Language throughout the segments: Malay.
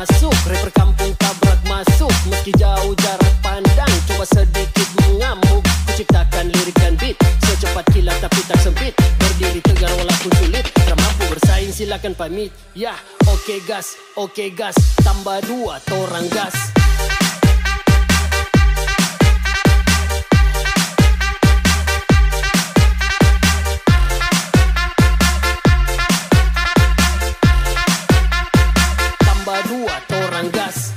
masuk. Rapper kampung tabrak masuk. Meski jauh jarak pandang, coba sedikit mengamuk. Kuciptakan lirik dan beat secepat kilat tapi tak sempit. Berdiri tegar walaupun sulit, tak mampu bersaing silakan pamit. Ya, oke gas, tambah 2 torang gas. Tambah 2 torang gas.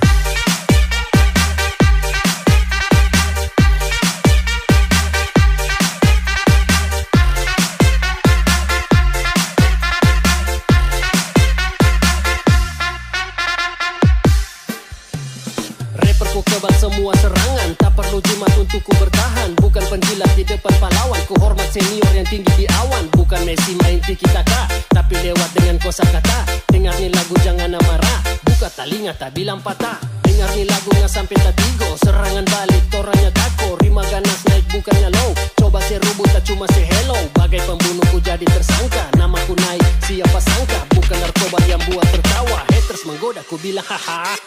Rapperku kebal semua serangan, tak perlu jimat untuk ku bertahan. Bukan penjilat di depan pahlawan, ku hormat senior yang tinggi di awan. Bukan Messi main tiki-taka, tapi lewat dengan kosakata. Dengar nih lagu jangan marah, buka telinga tak bilang patah. Dengar nih lagunya sampai tak tigo, serangan balik toranya tako. Rima ganas naik bukannya low, coba serubut tak cuma say hello. Bagai pembunuh ku jadi tersangka, namaku naik siapa sangka. Bukan narkoba yang buat tertawa, haters menggoda ku bilang haha.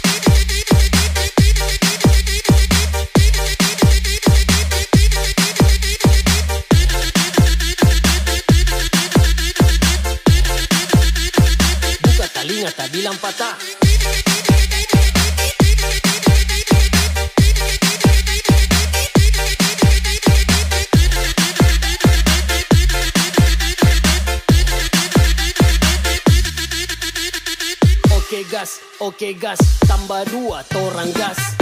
Telinga tak bilang patah. Oke gas, tambah 2 torang gas.